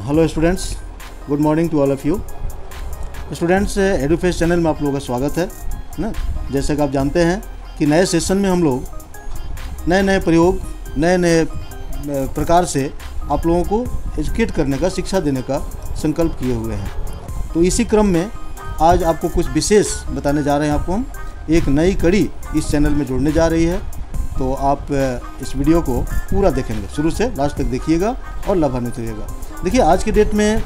Hello students, good morning to all of you. Students, Edufest channel में आप लोगों का स्वागत है ना। जैसे कि आप जानते हैं कि नए सेशन में हम लोग नए नए प्रयोग, नए नए प्रकार से आप लोगों को एजुकेट करने का, शिक्षा देने का संकल्प किए हुए हैं। तो इसी क्रम में आज आपको कुछ विशेष बताने जा रहे हैं। आपको हम एक नई कड़ी इस चैनल में जोड़ने जा रही है, तो आप इस वीडियो को पूरा देखेंगे, शुरू से लास्ट तक देखिएगा और लाभान्वित होइएगा। देखिए, आज के डेट में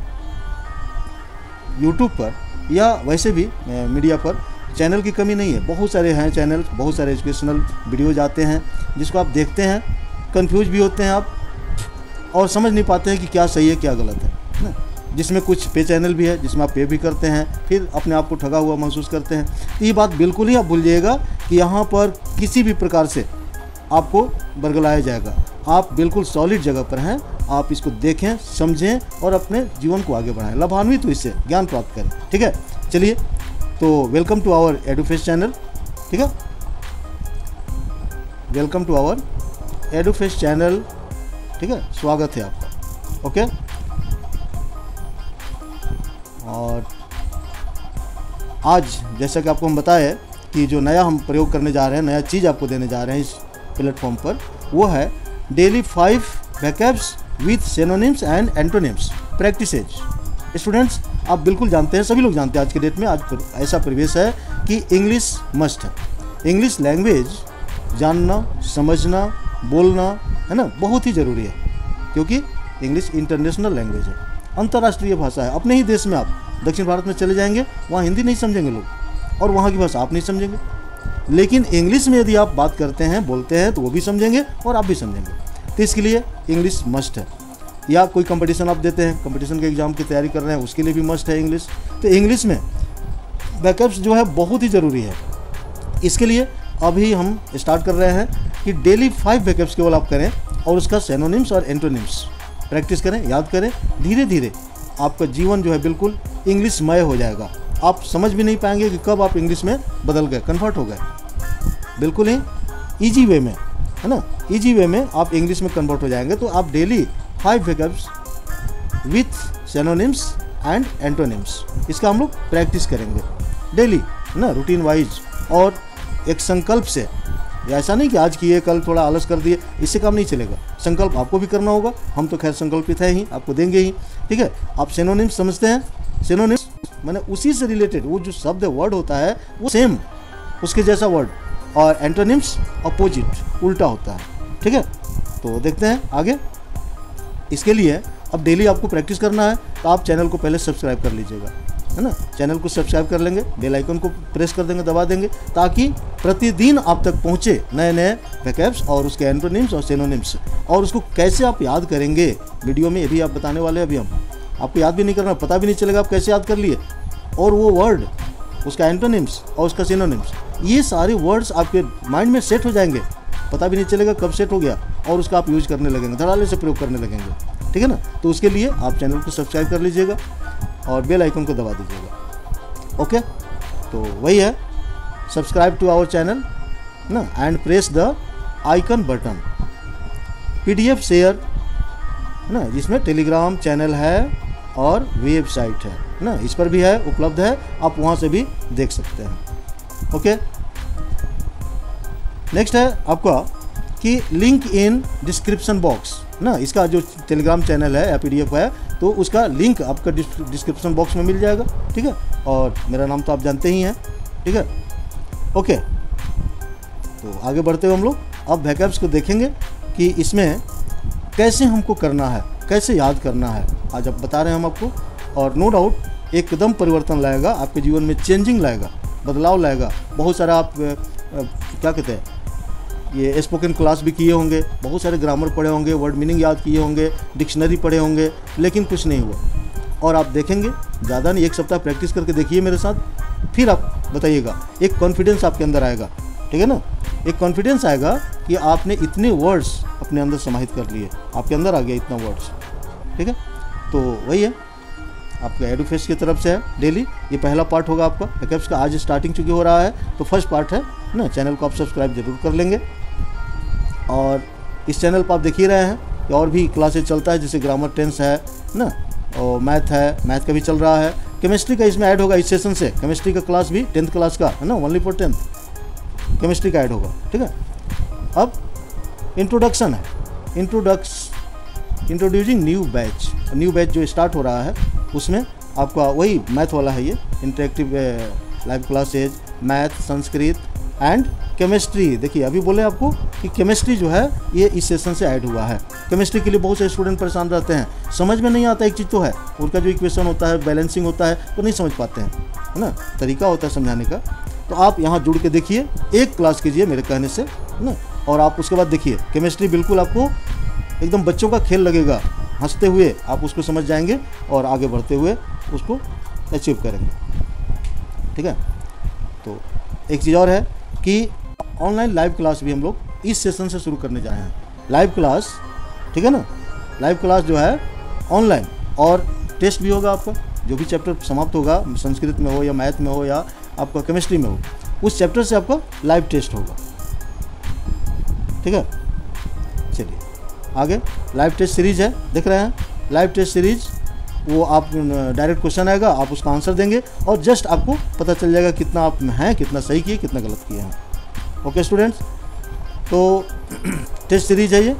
यूट्यूब पर या वैसे भी मीडिया पर चैनल की कमी नहीं है। बहुत सारे हैं चैनल, बहुत सारे एजुकेशनल वीडियोज आते हैं जिसको आप देखते हैं, कंफ्यूज भी होते हैं आप और समझ नहीं पाते हैं कि क्या सही है क्या गलत है ना। जिसमें कुछ पे चैनल भी है जिसमें आप पे भी करते हैं, फिर अपने आप को ठगा हुआ महसूस करते हैं। तो ये बात बिल्कुल ही आप भूल जाइएगा कि यहाँ पर किसी भी प्रकार से आपको बरगलाया जाएगा। आप बिल्कुल सॉलिड जगह पर हैं। आप इसको देखें, समझें और अपने जीवन को आगे बढ़ाएं, लाभान्वित हो, इससे ज्ञान प्राप्त करें। ठीक है, चलिए, तो welcome to our Edufest channel. ठीक है, welcome to our Edufest channel. ठीक है, स्वागत है आपका। ओके, और आज जैसा कि आपको हम बताए कि जो नया हम प्रयोग करने जा रहे हैं, नया चीज़ आपको देने जा रहे हैं इस प्लेटफॉर्म पर, वो है daily 5 vocabs with synonyms and antonyms practices. Students, आप बिल्कुल जानते हैं, सभी लोग जानते हैं आज के डेट में, आज ऐसा परिवेश है कि इंग्लिश मस्ट है। इंग्लिश लैंग्वेज जानना, समझना, बोलना, है ना, बहुत ही ज़रूरी है, क्योंकि इंग्लिश इंटरनेशनल लैंग्वेज है, अंतर्राष्ट्रीय भाषा है। अपने ही देश में आप दक्षिण भारत में चले जाएंगे, वहाँ हिंदी नहीं समझेंगे लोग और वहाँ की भाषा आप नहीं समझेंगे, लेकिन इंग्लिश में यदि आप बात करते हैं, बोलते हैं, तो वो भी समझेंगे और आप भी समझेंगे। तो इसके लिए इंग्लिश मस्ट है। या कोई कंपटीशन आप देते हैं, कंपटीशन के एग्ज़ाम की तैयारी कर रहे हैं, उसके लिए भी मस्ट है इंग्लिश। तो इंग्लिश में बैकअप्स जो है बहुत ही ज़रूरी है। इसके लिए अभी हम स्टार्ट कर रहे हैं कि डेली 5 बैकअप्स केवल आप करें और उसका सिनोनिम्स और एंटोनिम्स प्रैक्टिस करें, याद करें। धीरे धीरे आपका जीवन जो है बिल्कुल इंग्लिशमय हो जाएगा। आप समझ भी नहीं पाएंगे कि कब आप इंग्लिश में बदल गए, कन्वर्ट हो गए। बिल्कुल ही ईजी वे में, है ना, ईजी वे में आप इंग्लिश में कन्वर्ट हो जाएंगे। तो आप daily 5 vocabs with synonyms and antonyms, इसका हम लोग प्रैक्टिस करेंगे डेली, ना, रूटीन वाइज और एक संकल्प से। ऐसा नहीं कि आज किए कल थोड़ा आलस कर दिए, इससे काम नहीं चलेगा। संकल्प आपको भी करना होगा, हम तो खैर संकल्पित है ही, आपको देंगे ही। ठीक है, आप सिनोनिम्स समझते हैं? सिनोनिम्स माने उसी से रिलेटेड वो जो शब्द वर्ड होता है वो सेम उसके जैसा वर्ड, और एंटोनिम्स अपोजिट, उल्टा होता है। ठीक है, तो देखते हैं आगे। इसके लिए अब डेली आपको प्रैक्टिस करना है, तो आप चैनल को पहले सब्सक्राइब कर लीजिएगा, है ना। चैनल को सब्सक्राइब कर लेंगे, बेल आइकन को प्रेस कर देंगे, दबा देंगे, ताकि प्रतिदिन आप तक पहुँचे नए नए वोकैब्स और उसके एंटोनिम्स और सिनोनिम्स। और उसको कैसे आप याद करेंगे वीडियो में, ये भी आप बताने वाले हैं। अभी हम आपको याद भी नहीं करना, पता भी नहीं चलेगा आप कैसे याद कर लिए। और वो वर्ड, उसका एंटोनिम्स और उसका सिनोनिम्स, ये सारे वर्ड्स आपके माइंड में सेट हो जाएंगे, पता भी नहीं चलेगा कब सेट हो गया, और उसका आप यूज करने लगेंगे, धड़ाले से प्रयोग करने लगेंगे। ठीक है ना। तो उसके लिए आप चैनल को सब्सक्राइब कर लीजिएगा और बेल आइकन को दबा दीजिएगा। ओके, तो वही है, सब्सक्राइब टू आवर चैनल ना, and press the icon button. PDF share, है ना, जिसमें टेलीग्राम चैनल है और वेबसाइट है ना, इस पर भी है, उपलब्ध है, आप वहाँ से भी देख सकते हैं। ओके, नेक्स्ट है आपका कि लिंक इन डिस्क्रिप्शन बॉक्स ना। इसका जो टेलीग्राम चैनल है या PDF है, तो उसका लिंक आपका डिस्क्रिप्शन बॉक्स में मिल जाएगा। ठीक है, और मेरा नाम तो आप जानते ही हैं। ठीक है, ओके, तो आगे बढ़ते हुए हम लोग अब वोकैब्स को देखेंगे कि इसमें कैसे हमको करना है, कैसे याद करना है। आज आप बता रहे हैं हम आपको, और नो डाउट एकदम परिवर्तन लाएगा आपके जीवन में, चेंजिंग लाएगा, बदलाव लाएगा। बहुत सारा आप क्या कहते हैं, ये स्पोकन क्लास भी किए होंगे, बहुत सारे ग्रामर पढ़े होंगे, वर्ड मीनिंग याद किए होंगे, डिक्शनरी पढ़े होंगे, लेकिन कुछ नहीं हुआ। और आप देखेंगे, ज़्यादा नहीं, 1 सप्ताह प्रैक्टिस करके देखिए मेरे साथ, फिर आप बताइएगा, एक कॉन्फिडेंस आपके अंदर आएगा। ठीक है ना, एक कॉन्फिडेंस आएगा कि आपने इतने वर्ड्स अपने अंदर समाहित कर लिए, आपके अंदर आ गया इतना वर्ड्स। ठीक है, तो वही है, आपका एडुफेस्ट की तरफ से है डेली। ये पहला पार्ट होगा आपका वोकैब्स का, आज स्टार्टिंग चूँकि हो रहा है, तो फर्स्ट पार्ट है ना। चैनल को आप सब्सक्राइब जरूर कर लेंगे, और इस चैनल पर आप देख ही रहे हैं कि और भी क्लासेज चलता है, जैसे ग्रामर, टेंस है, ना, और मैथ है, मैथ का भी चल रहा है। केमिस्ट्री का इसमें ऐड होगा इस सेशन से, केमिस्ट्री का क्लास भी 10th क्लास का है ना, ओनली फॉर 10th केमिस्ट्री का ऐड होगा, ठीक है। अब इंट्रोडक्शन है, इंट्रोड्यूसिंग न्यू बैच जो स्टार्ट हो रहा है उसमें आपका वही मैथ वाला है, ये interactive live classes, math, Sanskrit and chemistry. देखिए अभी बोले आपको कि केमिस्ट्री जो है ये इस सेशन से ऐड हुआ है। केमिस्ट्री के लिए बहुत से स्टूडेंट परेशान रहते हैं, समझ में नहीं आता, एक चीज़ तो है उनका जो इक्वेशन होता है, बैलेंसिंग होता है, तो नहीं समझ पाते हैं, है ना, तरीका होता है समझाने का। तो आप यहाँ जुड़ के देखिए, एक क्लास कीजिए मेरे कहने से, है ना, और आप उसके बाद देखिए केमिस्ट्री बिल्कुल आपको एकदम बच्चों का खेल लगेगा, हंसते हुए आप उसको समझ जाएंगे और आगे बढ़ते हुए उसको अचीव करेंगे, ठीक है। तो एक चीज़ और है कि ऑनलाइन लाइव क्लास भी हम लोग इस सेशन से शुरू करने जाए हैं, लाइव क्लास, ठीक है ना। लाइव क्लास जो है ऑनलाइन, और टेस्ट भी होगा आपका, जो भी चैप्टर समाप्त होगा, संस्कृत में हो या मैथ में हो या आपका केमिस्ट्री में हो, उस चैप्टर से आपका लाइव टेस्ट होगा, ठीक है। चलिए आगे, लाइव टेस्ट सीरीज है, देख रहे हैं, लाइव टेस्ट सीरीज, वो आप डायरेक्ट क्वेश्चन आएगा, आप उसका आंसर देंगे और जस्ट आपको पता चल जाएगा कितना आप हैं, कितना सही किए, कितना गलत किए हैं। ओके स्टूडेंट्स, तो टेस्ट सीरीज है ये।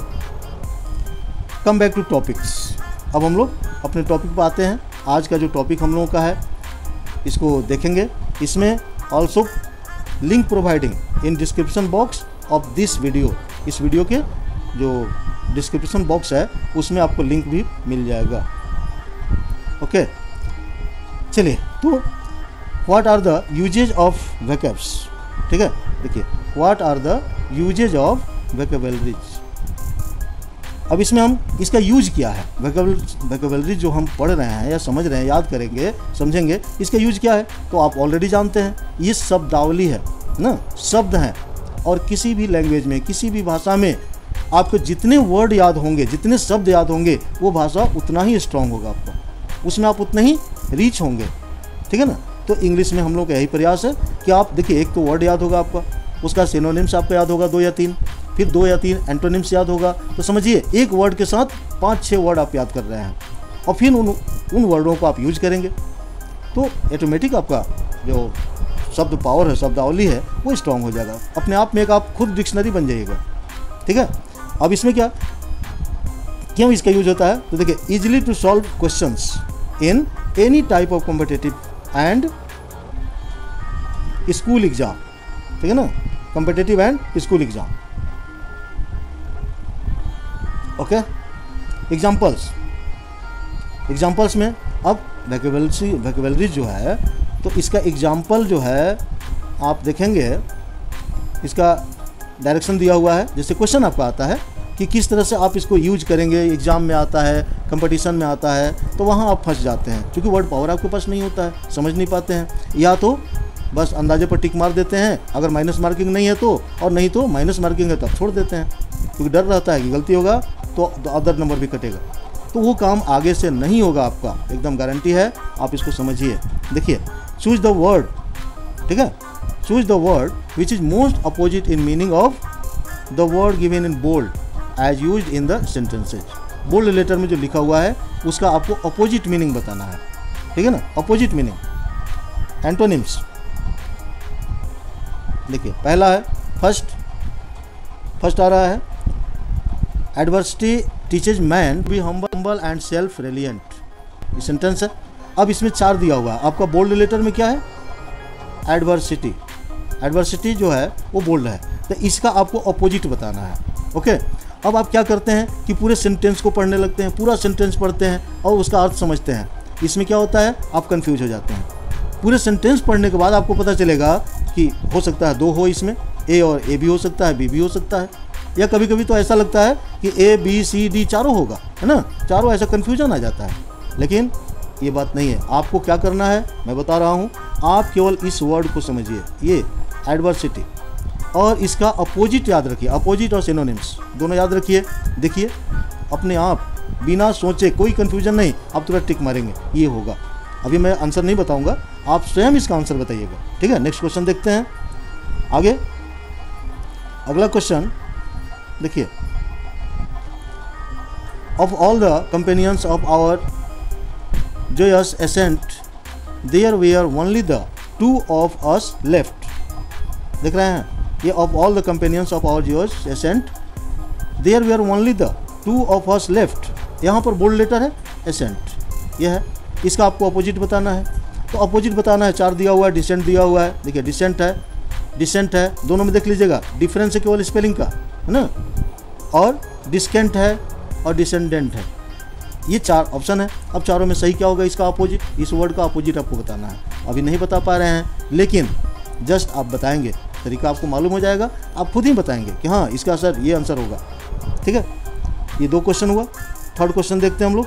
कम बैक टू टॉपिक्स, अब हम लोग अपने टॉपिक पर आते हैं। आज का जो टॉपिक हम लोगों का है इसको देखेंगे। इसमें also link providing in description box of this video, इस वीडियो के जो डिस्क्रिप्शन बॉक्स है उसमें आपको लिंक भी मिल जाएगा। ओके चलिए, तो what are the usages of vocabs, ठीक है। देखिए what are the usages of vocabularies. अब इसमें हम इसका यूज क्या है, वेकेबलरी जो हम पढ़ रहे हैं या समझ रहे हैं, याद करेंगे, समझेंगे, इसका यूज क्या है तो आप ऑलरेडी जानते हैं। ये शब्दावली है ना, शब्द हैं, और किसी भी लैंग्वेज में, किसी भी भाषा में आपको जितने वर्ड याद होंगे, जितने शब्द याद होंगे, वो भाषा उतना ही स्ट्रांग होगा आपका, उसमें आप उतने ही रीच होंगे, ठीक है ना। तो इंग्लिश में हम लोग का यही प्रयास है कि आप देखिए, एक तो वर्ड याद होगा आपका, उसका सिनोनिम्स आपका याद होगा 2 या 3, फिर 2 या 3 एंटोनिम्स याद होगा। तो समझिए एक वर्ड के साथ 5-6 वर्ड आप याद कर रहे हैं, और फिर उन वर्डों को आप यूज करेंगे, तो ऑटोमेटिक आपका जो शब्द पावर है, शब्दावली है, वो स्ट्रांग हो जाएगा अपने आप में, एक आप खुद डिक्शनरी बन जाइएगा, ठीक है। अब इसमें क्या, क्यों इसका यूज होता है, तो देखिए, easily to solve questions in any type of competitive and school exam, ठीक है ना, competitive and school exam. Okay, examples में अब वैकेबलरी जो है, तो इसका एग्जाम्पल जो है आप देखेंगे, इसका डायरेक्शन दिया हुआ है। जैसे क्वेश्चन आपका आता है कि किस तरह से आप इसको यूज करेंगे, एग्जाम में आता है, कंपटीशन में आता है, तो वहाँ आप फंस जाते हैं, क्योंकि वर्ड पावर आपके पास नहीं होता है, समझ नहीं पाते हैं, या तो बस अंदाजे पर टिक मार देते हैं अगर माइनस मार्किंग नहीं है तो, और नहीं तो माइनस मार्किंग है तो आप छोड़ देते हैं, क्योंकि डर रहता है कि गलती होगा तो अदर नंबर भी कटेगा, तो वो काम आगे से नहीं होगा आपका, एकदम गारंटी है। आप इसको समझिए। देखिए, चूज द वर्ड, ठीक है, choose the word which is most opposite in meaning of the word given in bold as used in the sentences. Bold letter में जो लिखा हुआ है उसका आपको अपोजिट मीनिंग बताना है, ठीक है ना, अपोजिट मीनिंग। एंटोनिम्स देखिए, पहला है फर्स्ट आ रहा है, adversity teaches man be humble and self reliant, ये सेंटेंस है। अब इसमें 4 दिया हुआ है आपका, बोल्ड लेटर में क्या है, एडवर्सिटी जो है वो बोल्ड है, तो इसका आपको अपोजिट बताना है। ओके, अब आप क्या करते हैं कि पूरे सेंटेंस को पढ़ने लगते हैं, पूरा सेंटेंस पढ़ते हैं और उसका अर्थ समझते हैं। इसमें क्या होता है, आप कंफ्यूज हो जाते हैं। पूरे सेंटेंस पढ़ने के बाद आपको पता चलेगा कि हो सकता है 2 हो इसमें, ए और ए भी हो सकता है, बी भी हो सकता है, या कभी कभी तो ऐसा लगता है कि ए बी सी डी चारों होगा, है ना, चारों, ऐसा कन्फ्यूजन आ जाता है। लेकिन ये बात नहीं है। आपको क्या करना है मैं बता रहा हूँ, आप केवल इस वर्ड को समझिए, ये एडवर्सिटी, और इसका अपोजिट याद रखिए, अपोजिट और सिनोनिम्स दोनों याद रखिए। देखिए अपने आप बिना सोचे, कोई कन्फ्यूजन नहीं, आप तुरंत टिक मारेंगे, ये होगा। अभी मैं आंसर नहीं बताऊंगा, आप स्वयं इसका आंसर बताइएगा, ठीक है। नेक्स्ट क्वेश्चन देखते हैं आगे। अगला क्वेश्चन देखिए, of all the companions of our joyous ascent, there were only the two of us left. देख रहे हैं ये, of all the companions of our joyous ascent, there were only the two of us left. यहाँ पर bold letter है ascent, यह है। इसका आपको अपोजिट बताना है, तो अपोजिट बताना है। 4 दिया हुआ है, डिसेंट दिया हुआ है। देखिए डिसेंट है, दोनों में देख लीजिएगा, डिफरेंस है केवल स्पेलिंग का, है ना। और डिस्केंट है और डिसेंडेंट है, ये 4 ऑप्शन है। अब चारों में सही क्या होगा, इसका अपोजिट, इस वर्ड का अपोजिट आपको बताना है। अभी नहीं बता पा रहे हैं, लेकिन जस्ट आप बताएंगे, तरीका आपको मालूम हो जाएगा, आप खुद ही बताएंगे कि हाँ इसका आंसर ये आंसर होगा। ठीक है, ये 2 क्वेश्चन हुआ। थर्ड क्वेश्चन देखते हैं हम लोग।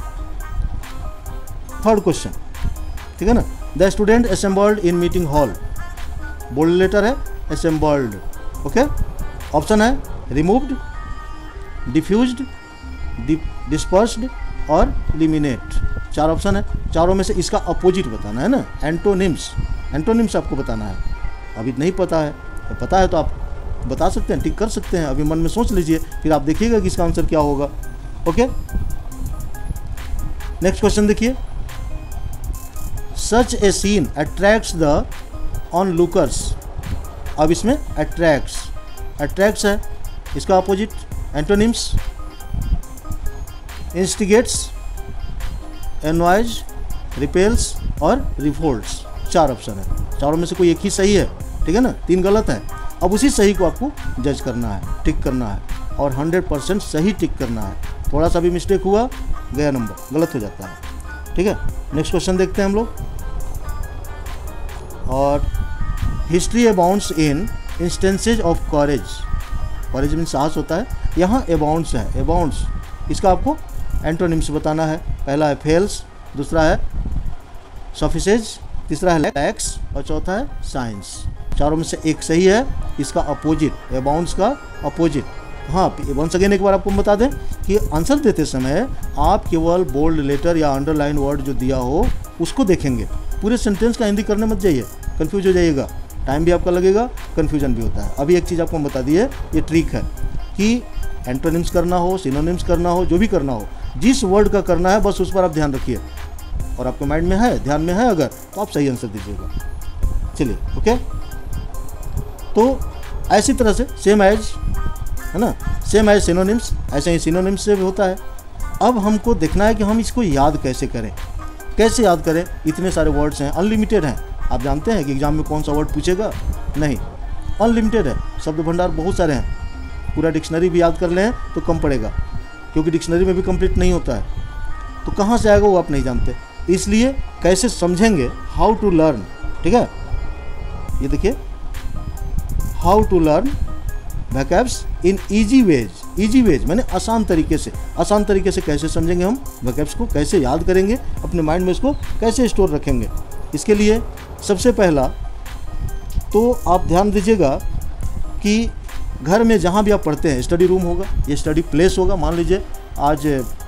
थर्ड क्वेश्चन, ठीक है ना। The student assembled in meeting hall, bold letter है, असेंबल्ड। ओके, ऑप्शन है रिमूव्ड, डिफ्यूज्ड, डिस्पर्स्ड और एलिमिनेट। 4 ऑप्शन है, चारों में से इसका अपोजिट बताना है ना। एंटोनिम्स आपको बताना है। अभी नहीं पता है, तो पता है तो आप बता सकते हैं, टिक कर सकते हैं। अभी मन में सोच लीजिए, फिर आप देखिएगा कि इसका आंसर क्या होगा। ओके, नेक्स्ट क्वेश्चन देखिए। Such a scene attracts the onlookers. अब इसमें अट्रैक्ट्स है, इसका opposite antonyms instigates, annoys, repels और रिवोल्ट्स। 4 ऑप्शन है, चारों में से कोई एक ही सही है, ठीक है ना। 3 गलत है। अब उसी सही को आपको जज करना है, टिक करना है और 100% सही टिक करना है। थोड़ा सा भी मिस्टेक हुआ, गया नंबर, गलत हो जाता है। ठीक है, नेक्स्ट क्वेश्चन देखते हैं हम लोग। और history abounds in instances of courage में साहस होता है, यहाँ अबाउंड्स है, अबाउंड्स, इसका आपको एंटोनिम्स बताना है। पहला है फेल्स, दूसरा है सफिसेज, तीसरा है लैक्स और चौथा है साइंस। चारों में से एक सही है, इसका अपोजिट, अबाउंड्स का अपोजिट। हाँ, वंस अगेन एक बार आपको बता दें कि आंसर देते समय आप केवल बोल्ड लेटर या अंडरलाइन वर्ड जो दिया हो उसको देखेंगे, पूरे सेंटेंस का हिंदी करने मत जाइए, कंफ्यूज हो जाइएगा, टाइम भी आपका लगेगा, कन्फ्यूजन भी होता है। अभी एक चीज़ आपको बता दी है, ये ट्रिक है कि एंटोनिम्स करना हो, सिनोनिम्स करना हो, जो भी करना हो, जिस वर्ड का करना है बस उस पर आप ध्यान रखिए, और आपके माइंड में है, ध्यान में है अगर, तो आप सही आंसर दीजिएगा। चलिए, ओके। तो ऐसी तरह से सेम एज, है ना, सेम एज सिनोनिम्स, ऐसे ही सिनोनिम्स से भी होता है। अब हमको देखना है कि हम इसको याद कैसे करें, कैसे याद करें। इतने सारे वर्ड्स हैं, अनलिमिटेड हैं। आप जानते हैं कि एग्जाम में कौन सा वर्ड पूछेगा? नहीं, अनलिमिटेड है, शब्द भंडार बहुत सारे हैं। पूरा डिक्शनरी भी याद कर लें तो कम पड़ेगा, क्योंकि डिक्शनरी में भी कंप्लीट नहीं होता है, तो कहाँ से आएगा वो आप नहीं जानते। इसलिए कैसे समझेंगे, हाउ टू लर्न, ठीक है। ये देखिए, how to learn vocabs in easy ways माने आसान तरीके से कैसे समझेंगे हम वोकैब्स को, कैसे याद करेंगे, अपने माइंड में इसको कैसे स्टोर रखेंगे। इसके लिए सबसे पहला तो आप ध्यान दीजिएगा कि घर में जहाँ भी आप पढ़ते हैं, स्टडी रूम होगा, ये स्टडी प्लेस होगा। मान लीजिए आज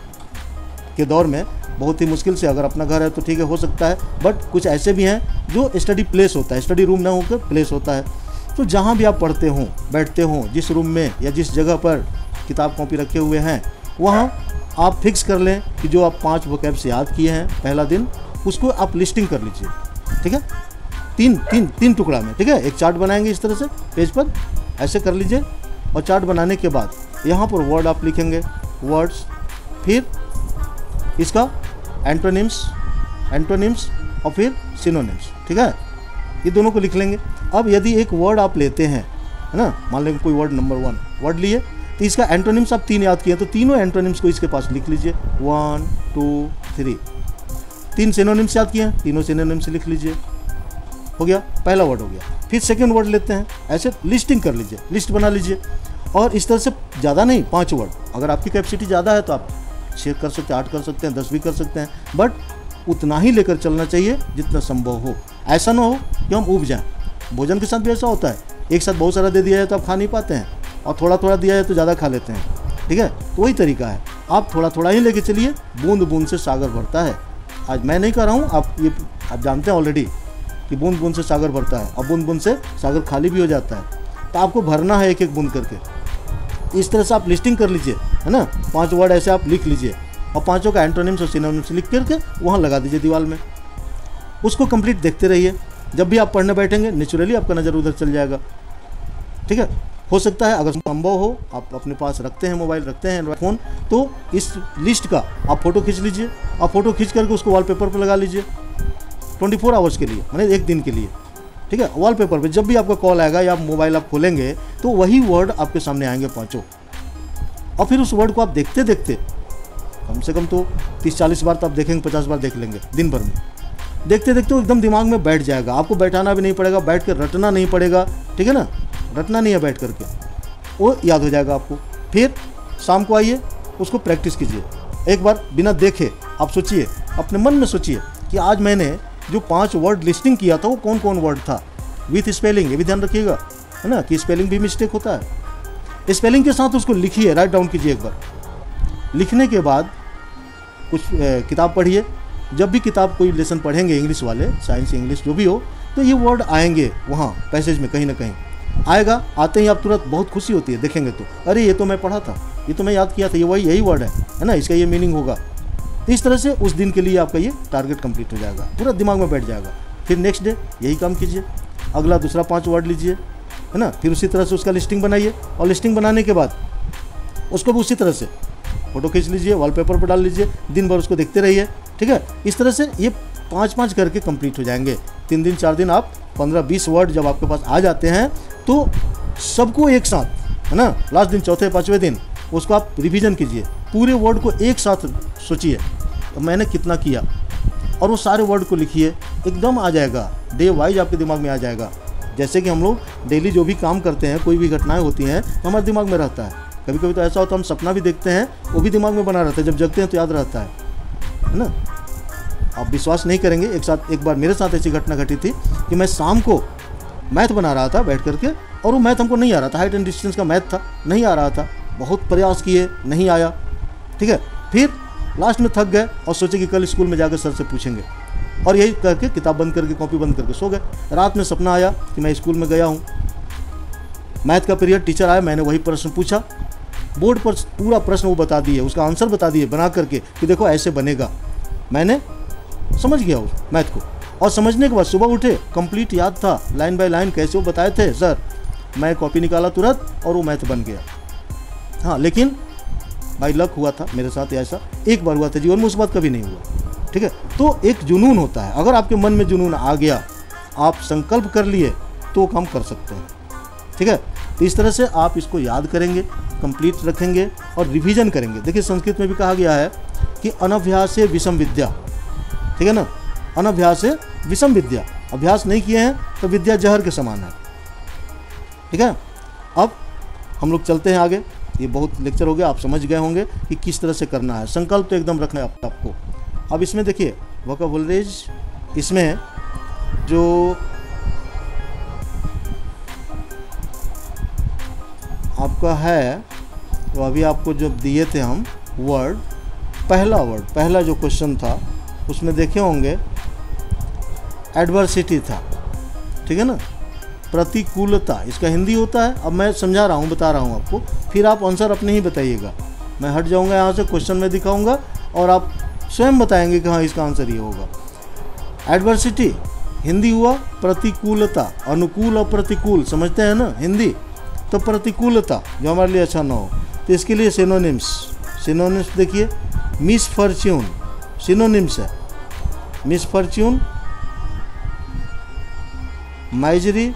के दौर में बहुत ही मुश्किल से, अगर अपना घर है तो ठीक है, हो सकता है, बट कुछ ऐसे भी हैं जो स्टडी प्लेस होता है, स्टडी रूम ना होकर प्लेस होता है। तो जहाँ भी आप पढ़ते हों, बैठते हों, जिस रूम में या जिस जगह पर किताब कॉपी रखे हुए हैं, वहाँ आप फिक्स कर लें कि जो आप 5 वोकैब्स याद किए हैं पहला दिन, उसको आप लिस्टिंग कर लीजिए, ठीक है। तीन टुकड़ा में, ठीक है। एक चार्ट बनाएंगे इस तरह से पेज पर, ऐसे कर लीजिए। और चार्ट बनाने के बाद यहाँ पर वर्ड आप लिखेंगे, वर्ड्स, फिर इसका एंटोनिम्स और फिर सिनोनिम्स, ठीक है। ये दोनों को लिख लेंगे। अब यदि एक वर्ड आप लेते हैं, है ना, मान लेंगे कोई वर्ड नंबर 1 वर्ड लिए, तो इसका एंटोनिम्स आप 3 याद किए, तो तीनों एंटोनिम्स को इसके पास लिख लीजिए, 1 2 3। 3 सिनोनिम्स याद किए, तीनों सिनोनिम्स लिख लीजिए, हो गया, पहला वर्ड हो गया। फिर सेकेंड वर्ड लेते हैं, ऐसे लिस्टिंग कर लीजिए, लिस्ट बना लीजिए। और इस तरह से ज़्यादा नहीं, 5 वर्ड, अगर आपकी कैपेसिटी ज़्यादा है तो आप 6 कर सकते हैं, 8 कर सकते हैं, 10 भी कर सकते हैं, बट उतना ही लेकर चलना चाहिए जितना संभव हो। ऐसा ना हो कि हम ऊब जाएं। भोजन के साथ भी ऐसा होता है, एक साथ बहुत सारा दे दिया जाए तो आप खा नहीं पाते हैं, और थोड़ा थोड़ा दिया जाए तो ज़्यादा खा लेते हैं, ठीक है। तो वही तरीका है, आप थोड़ा थोड़ा ही लेके चलिए, बूंद बूंद से सागर भरता है। आज मैं नहीं कह रहा हूँ, आप जानते हैं ऑलरेडी कि बूंद बूंद से सागर भरता है, और बूंद बूंद से सागर खाली भी हो जाता है। तो आपको भरना है एक एक बूंद करके। इस तरह से आप लिस्टिंग कर लीजिए, है ना, 5 वर्ड ऐसे आप लिख लीजिए, और पांचों का एंटोनिम्स और सिनोनिम्स लिख करके वहाँ लगा दीजिए दीवार में। उसको कंप्लीट देखते रहिए। जब भी आप पढ़ने बैठेंगे नेचुरली आपका नज़र उधर चल जाएगा। ठीक है, हो सकता है अगर संभव हो आप अपने पास रखते हैं, मोबाइल रखते हैं, एंड्रॉइड फ़ोन, तो इस लिस्ट का आप फ़ोटो खींच लीजिए। आप फ़ोटो खींच करके उसको वॉलपेपर पर लगा लीजिए 24 आवर्स के लिए, माने एक दिन के लिए। ठीक है, वॉलपेपर पे जब भी आपका कॉल आएगा या मोबाइल आप खोलेंगे तो वही वर्ड आपके सामने आएंगे पांचों, और फिर उस वर्ड को आप देखते देखते कम से कम तो 30-40 बार तो आप देखेंगे, 50 बार देख लेंगे दिन भर में। देखते देखते वो एकदम दिमाग में बैठ जाएगा, आपको बैठाना भी नहीं पड़ेगा, बैठ कर रटना नहीं पड़ेगा। ठीक है ना, रटना नहीं है बैठ करके, वो याद हो जाएगा आपको। फिर शाम को आइए उसको प्रैक्टिस कीजिए। एक बार बिना देखे आप सोचिए, अपने मन में सोचिए कि आज मैंने जो 5 वर्ड लिस्टिंग किया था वो कौन कौन वर्ड था, विथ स्पेलिंग। ये भी ध्यान रखिएगा, है ना, कि स्पेलिंग भी मिस्टेक होता है। स्पेलिंग के साथ उसको लिखिए, राइट डाउन कीजिए एक बार। लिखने के बाद कुछ किताब पढ़िए। जब भी किताब कोई लेसन पढ़ेंगे इंग्लिश वाले, साइंस इंग्लिश जो भी हो, तो ये वर्ड आएंगे वहाँ पैसेज में कहीं ना कहीं आएगा। आते ही आप तुरंत बहुत खुशी होती है, देखेंगे तो अरे ये तो मैं पढ़ा था, ये तो मैं याद किया था, ये यही वर्ड है ना, इसका ये मीनिंग होगा। तो इस तरह से उस दिन के लिए आपका ये टारगेट कंप्लीट हो जाएगा, पूरा दिमाग में बैठ जाएगा। फिर नेक्स्ट डे यही काम कीजिए, अगला दूसरा 5 वर्ड लीजिए, है ना, फिर उसी तरह से उसका लिस्टिंग बनाइए, और लिस्टिंग बनाने के बाद उसको भी उसी तरह से फ़ोटो खींच लीजिए, वॉलपेपर पर डाल लीजिए, दिन भर उसको देखते रहिए। ठीक है, इस तरह से ये 5-5 करके कंप्लीट हो जाएंगे। 3 दिन 4 दिन आप 15-20 वर्ड जब आपके पास आ जाते हैं तो सबको एक साथ, है ना, लास्ट दिन चौथे 5वें दिन उसको आप रिवीजन कीजिए। पूरे वर्ड को एक साथ सोचिए तो मैंने कितना किया, और वो सारे वर्ड को लिखिए, एकदम आ जाएगा, डे वाइज आपके दिमाग में आ जाएगा। जैसे कि हम लोग डेली जो भी काम करते हैं, कोई भी घटनाएं होती हैं तो हमारे दिमाग में रहता है। कभी कभी तो ऐसा होता है हम सपना भी देखते हैं, वो भी दिमाग में बना रहता है, जब जगते हैं तो याद रहता है ना। आप विश्वास नहीं करेंगे, एक बार मेरे साथ ऐसी घटना घटी थी कि मैं शाम को मैथ बना रहा था बैठ करके, और वो मैथ हमको नहीं आ रहा था, हाइट एंड डिस्टेंस का मैथ था, नहीं आ रहा था, बहुत प्रयास किए, नहीं आया। ठीक है, फिर लास्ट में थक गए और सोचे कि कल स्कूल में जाकर सर से पूछेंगे, और यही करके किताब बंद करके कॉपी बंद करके सो गए। रात में सपना आया कि मैं स्कूल में गया हूँ, मैथ का पीरियड, टीचर आया, मैंने वही प्रश्न पूछा, बोर्ड पर पूरा प्रश्न वो बता दिए, उसका आंसर बता दिए बना करके कि देखो ऐसे बनेगा। मैंने समझ गया उस मैथ को, और समझने के बाद सुबह उठे, कंप्लीट याद था, लाइन बाय लाइन कैसे वो बताए थे सर, मैं कॉपी निकाला तुरंत और वो मैथ बन गया। हाँ, लेकिन भाई लक हुआ था मेरे साथ, ऐसा एक बार हुआ था, जीवन में उस बात कभी नहीं हुआ। ठीक है, तो एक जुनून होता है, अगर आपके मन में जुनून आ गया, आप संकल्प कर लिए तो काम कर सकते हैं। ठीक है, तो इस तरह से आप इसको याद करेंगे, कंप्लीट रखेंगे और रिवीजन करेंगे। देखिए संस्कृत में भी कहा गया है कि अनभ्यासे विषम विद्या। ठीक है ना, अनभ्यासे विषम विद्या, अभ्यास नहीं किए हैं तो विद्या जहर के समान है। ठीक है, अब हम लोग चलते हैं आगे। ये बहुत लेक्चर हो गया, आप समझ गए होंगे कि किस तरह से करना है। संकल्प तो एकदम रखना है आपको। अब इसमें देखिए वोकैबुलरीज, इसमें जो आपका है, तो अभी आपको जब दिए थे हम वर्ड, पहला जो क्वेश्चन था उसमें देखे होंगे एडवर्सिटी था। ठीक है ना, प्रतिकूलता, इसका हिंदी होता है। अब मैं समझा रहा हूँ, बता रहा हूँ आपको, फिर आप आंसर अपने ही बताइएगा। मैं हट जाऊँगा यहाँ से, क्वेश्चन में दिखाऊँगा और आप स्वयं बताएंगे कि हाँ इसका आंसर ये होगा। एडवर्सिटी हिंदी हुआ प्रतिकूलता, अनुकूल और प्रतिकूल समझते हैं ना हिंदी, तो प्रतिकूलता जो हमारे लिए अच्छा ना हो, तो इसके लिए सिनोनिम्स देखिए, मिसफॉर्च्यून सिनोनिम्स है, मिसफॉर्च्यून, माइजरी।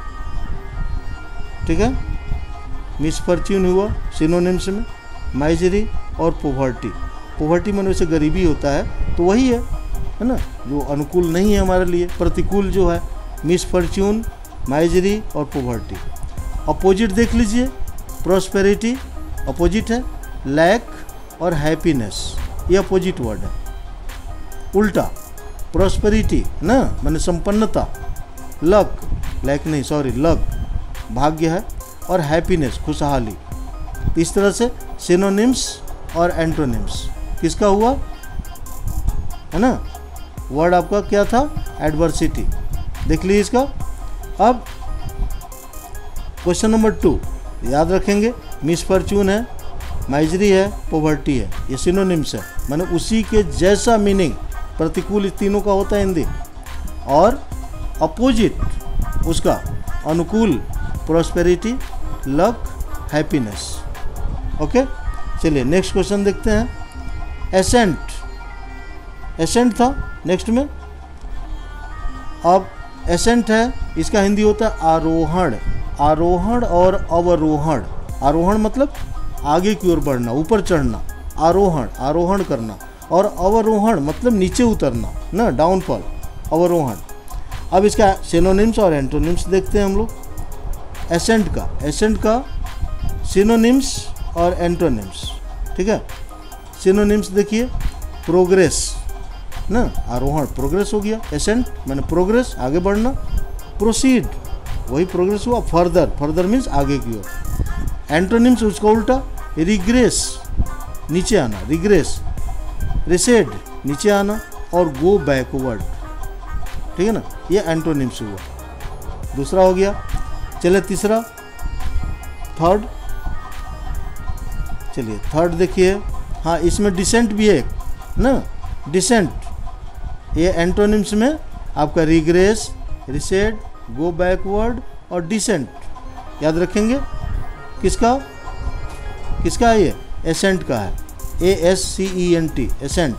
ठीक है, मिसफॉर्च्यून हुआ सिनोनिम्स में, माइजरी और पोवर्टी मन वैसे गरीबी होता है, तो वही है ना, जो अनुकूल नहीं है हमारे लिए। प्रतिकूल जो है मिसफॉर्च्यून, माइजरी और पोवर्टी। अपोजिट देख लीजिए, प्रॉस्पेरिटी अपोजिट है, लैक और हैप्पीनेस, ये अपोजिट वर्ड है। उल्टा प्रॉस्पेरिटी ना माने संपन्नता, लक, लैक नहीं सॉरी लक भाग्य है, और हैप्पीनेस खुशहाली। इस तरह से सिनोनिम्स और एंटोनिम्स किसका हुआ, है ना। वर्ड आपका क्या था, एडवर्सिटी, देख लीजिए इसका। अब क्वेश्चन नंबर 2 याद रखेंगे, मिसफॉर्च्यून है, माइजरी है, पोवर्टी है, ये सिनोनिम्स है, माने उसी के जैसा मीनिंग प्रतिकूल तीनों का होता है हिंदी, और अपोजिट उसका अनुकूल प्रॉस्पेरिटी, लक, हैप्पीनेस। ओके, चलिए नेक्स्ट क्वेश्चन देखते हैं। एसेंट, एसेंट था नेक्स्ट में। अब एसेंट है, इसका हिंदी होता है आरोहण। आरोहण और अवरोहण। आरोहण मतलब आगे की ओर बढ़ना, ऊपर चढ़ना, आरोहण आरोहण करना, और अवरोहण मतलब नीचे उतरना ना, डाउनफॉल, अवरोहण। अब इसका सिनोनिम्स और एंटोनिम्स देखते हैं हम लोग। एसेंट का, एसेंट का सिनोनिम्स और एंटोनिम्स, ठीक है। सिनोनिम्स देखिए, प्रोग्रेस ना, आरोहण प्रोग्रेस हो गया, एसेंट मैंने प्रोग्रेस आगे बढ़ना, प्रोसीड वही प्रोग्रेस हुआ, फर्दर, फर्दर मीन्स आगे की ओर। एंटोनिम्स उसका उल्टा, रिग्रेस नीचे आना, रिग्रेस, रिसेड नीचे आना, और गो बैकवर्ड, ठीक है ना, ये एंटोनिम्स हुआ। दूसरा हो गया। चलिए तीसरा, थर्ड, चलिए थर्ड देखिए। हाँ, इसमें डिसेंट भी है एक ना, डिसेंट, ये एंटोनिम्स में आपका रिग्रेस, रिसेड, गो बैकवर्ड और डिसेंट याद रखेंगे। किसका, किसका है ये? एसेंट का है, ASCENT, एसेंट।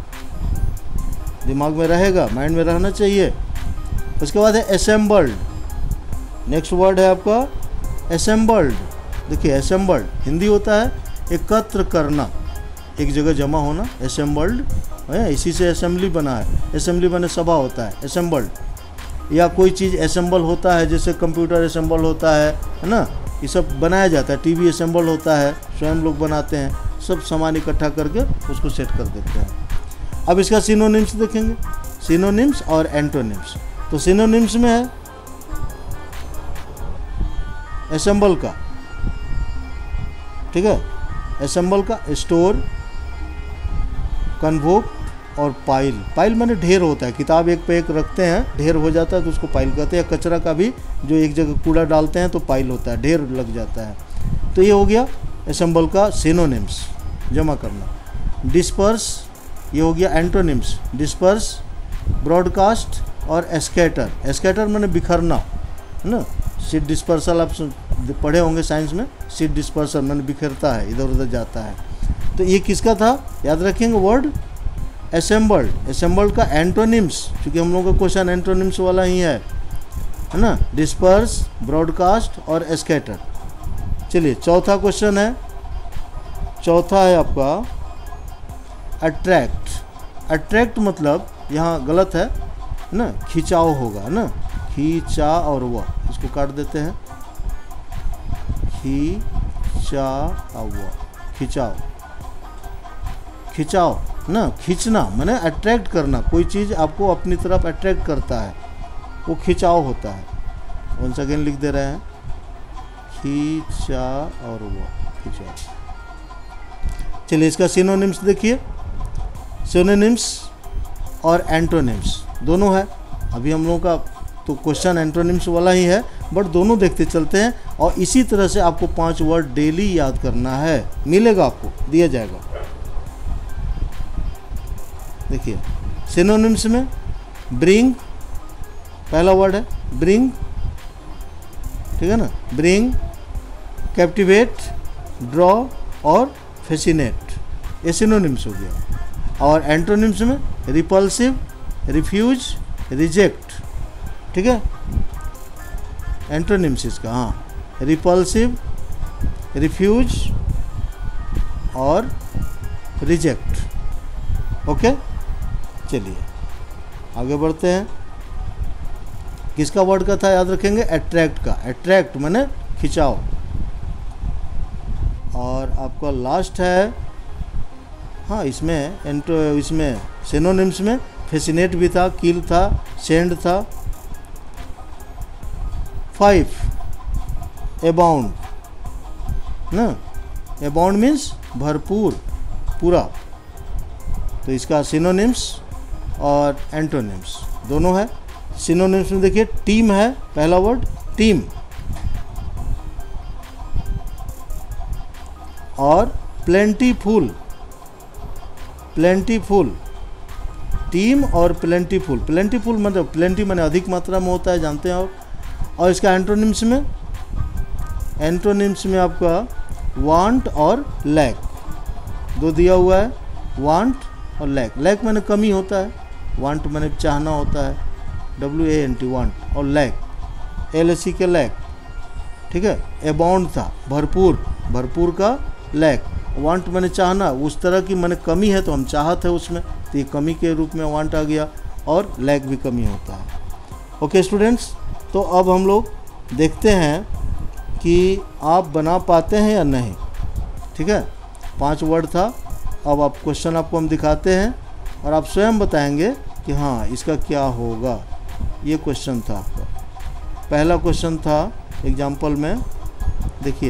दिमाग में रहेगा, माइंड में रहना चाहिए। उसके बाद है असेंबल्ड। नेक्स्ट वर्ड है आपका असेंबल्ड। देखिए असेंबल्ड हिंदी होता है एकत्र करना, एक जगह जमा होना, असेंबल्ड है, इसी से असेंबली बना है। असेंबली बने सभा होता है, असेंबल्ड। या कोई चीज़ असेंबल होता है, जैसे कंप्यूटर असेंबल होता है ना, ये सब बनाया जाता है। टीवी असेंबल होता है, स्वयं लोग बनाते हैं, सब सामान इकट्ठा करके उसको सेट कर देते हैं। अब इसका सिनोनिम्स देखेंगे, सिनोनिम्स और एंटोनिम्स। तो सिनोनिम्स में है असेंबल का, ठीक है, असेंबल का स्टोर, कन्वोक और पाइल। पाइल माने ढेर होता है, किताब एक पे एक रखते हैं, ढेर हो जाता है तो उसको पाइल कहते हैं। कचरा का भी जो एक जगह कूड़ा डालते हैं तो पाइल होता है, ढेर लग जाता है। तो ये हो गया असेंबल का सिनोनिम्स, जमा करना। डिस्पर्स, ये हो गया एंटोनिम्स, डिस्पर्स, ब्रॉडकास्ट और स्कैटर। स्कैटर माने बिखरना है ना, सीड डिस्पर्सल आप पढ़े होंगे साइंस में, सीड डिस्पर्सल माने बिखरता है, इधर उधर जाता है। तो ये किसका था याद रखेंगे वर्ड, असेंबल्ड। असेंबल्ड का एंटोनिम्स, क्योंकि हम लोगों का क्वेश्चन एंटोनिम्स वाला ही है ना, डिस्पर्स, ब्रॉडकास्ट और स्कैटर। चलिए चौथा क्वेश्चन है, चौथा है आपका अट्रैक्ट। अट्रैक्ट मतलब यहाँ गलत है ना, खिंचाव होगा ना, खींचा और वह, इसको काट देते हैं, खींचाव, खिंचाव, खिंचाव ना, खींचना माने अट्रैक्ट करना, कोई चीज़ आपको अपनी तरफ अट्रैक्ट करता है, वो खिंचाव होता है। वंस अगेन लिख दे रहे हैं, खींचा और वो, खिंचाव। चलिए इसका सिनोनिम्स देखिए, सिनोनिम्स और एंटोनिम्स दोनों है। अभी हम लोगों का तो क्वेश्चन एंटोनिम्स वाला ही है, बट दोनों देखते चलते हैं। और इसी तरह से आपको 5 वर्ड डेली याद करना है, मिलेगा आपको, दिया जाएगा। देखिए सिनोनिम्स में ब्रिंग पहला वर्ड है, ब्रिंग, ठीक है ना, ब्रिंग, कैप्टिवेट, ड्रॉ और फैसिनेट, ये सिनोनिम्स हो गया। और एंटोनिम्स में रिपल्सिव, रिफ्यूज, रिजेक्ट, ठीक है, एंटोनिम्स इसका, हाँ, रिपल्सिव, रिफ्यूज और रिजेक्ट। ओके, चलिए आगे बढ़ते हैं। किसका वर्ड का था याद रखेंगे, अट्रैक्ट का। अट्रैक्ट माने खिंचाव। और आपका लास्ट है, हाँ, इसमें सिनोनिम्स में फैसिनेट भी था, किल था, सेंड था। 5 अबाउंड ना, अबाउंड मीन्स भरपूर, पूरा। तो इसका सिनोनिम्स और एंटोनिम्स दोनों है। सिनोनिम्स में देखिए टीम है पहला वर्ड, टीम, और प्लेंटीफुल, प्लेंटीफुल, टीम और प्लेंटीफुल। प्लेंटीफुल मतलब प्लेंटी माने अधिक मात्रा में होता है, जानते हैं आप। और इसका एंटोनिम्स में, एंटोनिम्स में आपका वांट और लैक, दो दिया हुआ है, वांट और लैक। लैक माने कमी होता है, वांट माने चाहना होता है, WANT वांट, और लैक LAC के लैक, ठीक है। अबाउंड था भरपूर, भरपूर का लैक। वांट माने चाहना, उस तरह की माने कमी है तो हम चाहत है उसमें, तो ये कमी के रूप में वांट आ गया, और लैक भी कमी होता है। ओके स्टूडेंट्स, तो अब हम लोग देखते हैं कि आप बना पाते हैं या नहीं, ठीक है। 5 वर्ड था। अब आप क्वेश्चन आपको हम दिखाते हैं और आप स्वयं बताएंगे कि हाँ इसका क्या होगा। ये क्वेश्चन था आपका, पहला क्वेश्चन था एग्जाम्पल में, देखिए,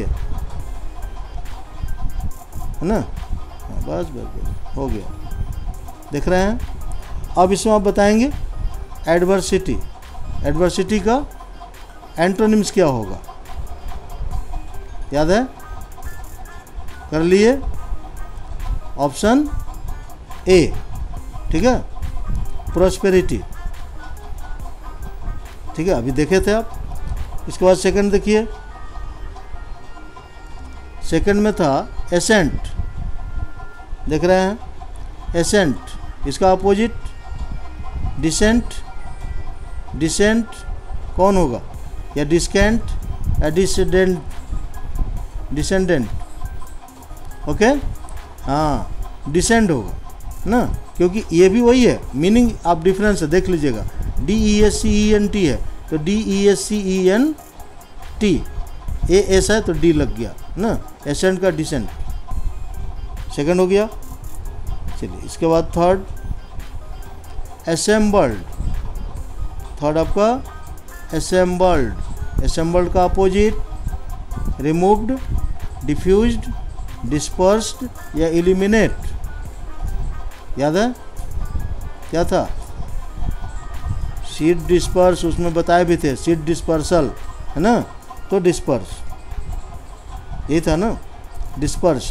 है ना। हाँ, बस हो गया, देख रहे हैं। अब इसमें आप बताएंगे एडवर्सिटी, एडवर्सिटी का एंटोनिम्स क्या होगा, याद है, कर लिए। ऑप्शन ए, ठीक है, प्रोस्पेरिटी, ठीक है, अभी देखे थे आप। इसके बाद सेकंड देखिए, सेकंड में था एसेंट, देख रहे हैं, एसेंट, इसका अपोजिट डिसेंट, डिसेंट कौन होगा, या डिस्केंट या डिसेंडेंट, डिसेंडेंट, ओके, हाँ डिसेंड होगा ना, क्योंकि ये भी वही है, मीनिंग आप डिफरेंस है देख लीजिएगा, DESCENT है तो DESCENT, AS है तो D लग गया ना, एसेंट का डिसेंट, सेकंड हो गया। चलिए इसके बाद थर्ड असेंबल्ड, थर्ड आपका असेंबल्ड, असेंबल्ड का अपोजिट रिमूव्ड, डिफ्यूज्ड, डिस्पर्स्ड या इलिमिनेट, याद है क्या था, सीड डिस्पर्स, उसमें बताए भी थे, सीड डिस्पर्सल है ना, तो डिस्पर्स ये था ना, डिस्पर्स्ड।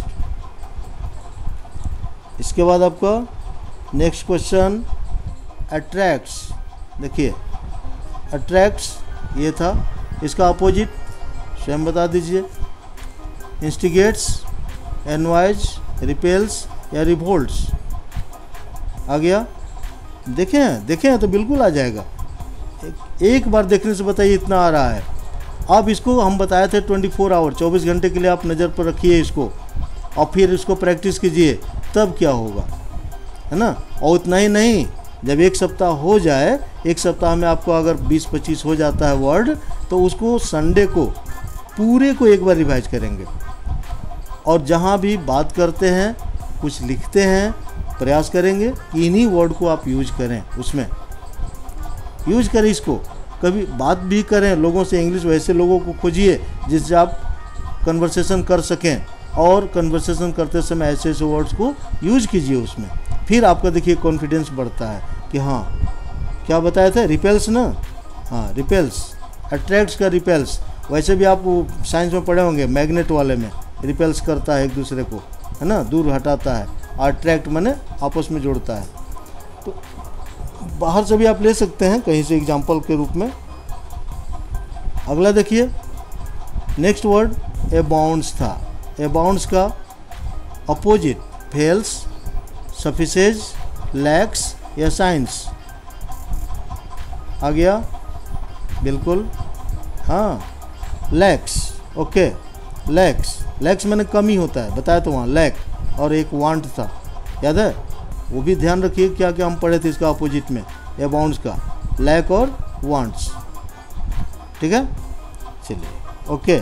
इसके बाद आपका नेक्स्ट क्वेश्चन अट्रैक्ट्स, देखिए अट्रैक्ट्स ये था, इसका अपोजिट स्वयं बता दीजिए, इंस्टिगेट्स, एनवाइज, रिपेल्स या रिवोल्ट्स, आ गया। देखें तो बिल्कुल आ जाएगा, एक बार देखने से बताइए इतना आ रहा है। अब इसको हम बताए थे 24 आवर, 24 घंटे के लिए आप नज़र पर रखिए इसको, और फिर इसको प्रैक्टिस कीजिए, तब क्या होगा, है ना। और उतना ही नहीं, जब एक सप्ताह हो जाए, एक सप्ताह में आपको अगर 20-25 हो जाता है वर्ड, तो उसको संडे को पूरे को एक बार रिवाइज करेंगे, और जहाँ भी बात करते हैं, कुछ लिखते हैं, प्रयास करेंगे कि इन्हीं वर्ड को आप यूज करें, उसमें यूज करें इसको। कभी बात भी करें लोगों से इंग्लिश, वैसे लोगों को खोजिए जिससे आप कन्वर्सेशन कर सकें, और कन्वर्सेशन करते समय ऐसे ऐसे वर्ड्स को यूज कीजिए उसमें, फिर आपका देखिए कॉन्फिडेंस बढ़ता है कि हाँ क्या बताया था, रिपेल्स ना, हाँ रिपेल्स, अट्रैक्ट्स का रिपेल्स, वैसे भी आप साइंस में पढ़े होंगे, मैग्नेट वाले में रिपेल्स करता है एक दूसरे को, है ना, दूर हटाता है, अट्रैक्ट माने आपस में जोड़ता है। तो बाहर से भी आप ले सकते हैं कहीं से एग्जाम्पल के रूप में। अगला देखिए नेक्स्ट वर्ड अबाउंड्स था, अबाउंड्स का अपोजिट फेल्स, सफिसेज, लैक्स या साइंस, आ गया बिल्कुल, हाँ लैक्स, ओके, लैक्स, लैक्स मैंने कमी होता है बताया तो वहाँ लैक, और एक वांट था, याद है, वो भी ध्यान रखिए क्या क्या हम पढ़े थे इसका अपोजिट में, अबाउंड्स का लैक और वांट्स, ठीक है। चलिए ओके,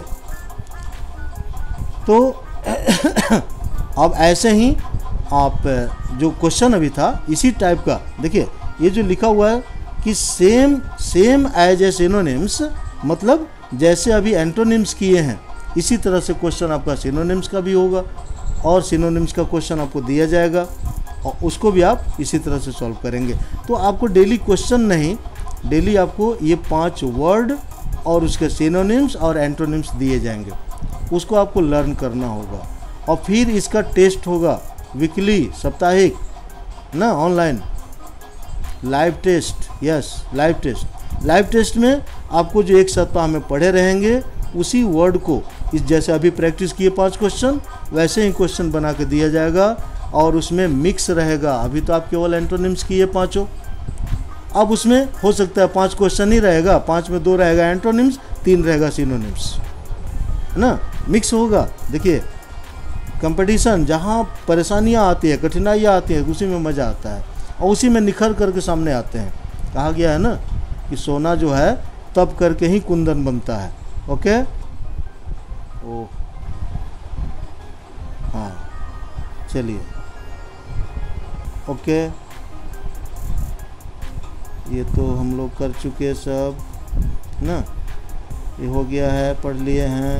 तो अब ऐसे ही आप जो क्वेश्चन अभी था इसी टाइप का, देखिए ये जो लिखा हुआ है कि सेम एज ए सिनोनिम्स, मतलब जैसे अभी एंटोनिम्स किए हैं इसी तरह से क्वेश्चन आपका सिनोनिम्स का भी होगा, और सिनोनिम्स का क्वेश्चन आपको दिया जाएगा और उसको भी आप इसी तरह से सॉल्व करेंगे। तो आपको डेली क्वेश्चन नहीं, डेली आपको ये 5 वर्ड और उसके सिनोनिम्स और एंटोनिम्स दिए जाएंगे, उसको आपको लर्न करना होगा। और फिर इसका टेस्ट होगा वीकली, साप्ताहिक ना, online live test. Yes, live test. Live test में आपको जो एक सप्ताह में पढ़े रहेंगे उसी वर्ड को, इस जैसे अभी प्रैक्टिस किए 5 क्वेश्चन, वैसे ही क्वेश्चन बना के दिया जाएगा और उसमें मिक्स रहेगा। अभी तो आप केवल एंटोनिम्स किए 5, अब उसमें हो सकता है 5 क्वेश्चन ही रहेगा, 5 में 2 रहेगा एंटोनिम्स, 3 रहेगा सिनोनिम्स, है ना, मिक्स होगा। देखिए कंपटीशन, जहाँ परेशानियाँ आती है, कठिनाइयाँ आती हैं, उसी में मज़ा आता है और उसी में निखर करके सामने आते हैं। कहा गया है ना कि सोना जो है तब करके ही कुंदन बनता है। ओके, ओ हाँ, चलिए ओके, ये तो हम लोग कर चुके सब ना, ये हो गया है, पढ़ लिए हैं।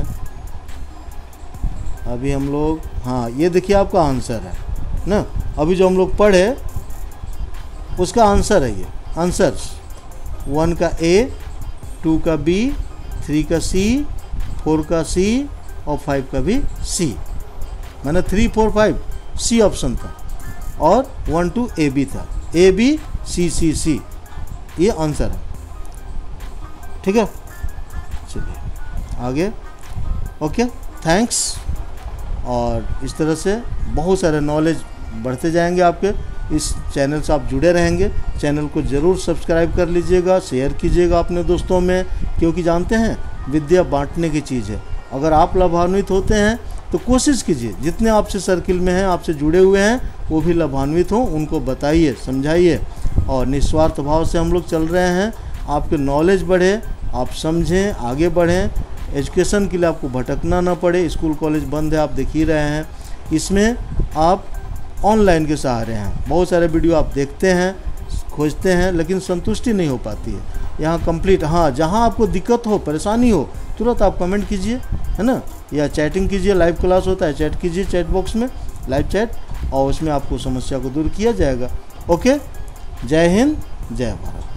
अभी हम लोग, हाँ ये देखिए आपका आंसर है ना, अभी जो हम लोग पढ़े उसका आंसर है ये। आंसर्स 1 का A, 2 का B, 3 का C, 4 का C और 5 का भी C। मैंने 3, 4, 5 C ऑप्शन था और 1, 2 A B था, A B C C C, ये आंसर है। ठीक है, चलिए आगे। Okay, thanks. और इस तरह से बहुत सारे नॉलेज बढ़ते जाएंगे आपके। इस चैनल से आप जुड़े रहेंगे। चैनल को ज़रूर सब्सक्राइब कर लीजिएगा, शेयर कीजिएगा अपने दोस्तों में, क्योंकि जानते हैं विद्या बांटने की चीज़ है। अगर आप लाभान्वित होते हैं तो कोशिश कीजिए जितने आपसे सर्किल में हैं, आपसे जुड़े हुए हैं, वो भी लाभान्वित हों, उनको बताइए, समझाइए। और निस्वार्थ भाव से हम लोग चल रहे हैं। आपके नॉलेज बढ़े, आप समझें, आगे बढ़ें। एजुकेशन के लिए आपको भटकना ना पड़े। स्कूल कॉलेज बंद है, आप देख ही रहे हैं। इसमें आप ऑनलाइन के सहारे हैं। बहुत सारे वीडियो आप देखते हैं, खोजते हैं, लेकिन संतुष्टि नहीं हो पाती है। यहाँ कंप्लीट, हाँ जहाँ आपको दिक्कत हो, परेशानी हो, तुरंत आप कमेंट कीजिए, है ना, या चैटिंग कीजिए। लाइव क्लास होता है, चैट कीजिए चैट बॉक्स में, लाइव चैट, और उसमें आपको समस्या को दूर किया जाएगा। ओके, जय हिंद, जय भारत।